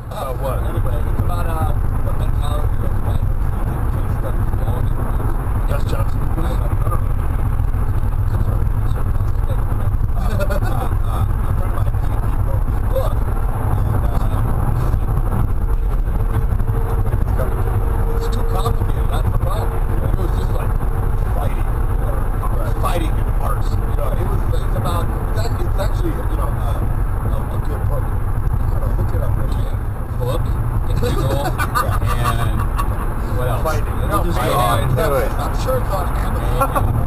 What? Anyway, it's about the mentality of like case studies long and Yes, Johnson. I don't know. I'm talking about he wrote this book, and it's too complicated. That's the problem. It was just like fighting, fighting in arts. You know, it's about it's actually a good book. Look it up, man. Book, Kindle, and what else? Fighting. No, Just fighting. go on, do it. I'm sure it's on Amazon.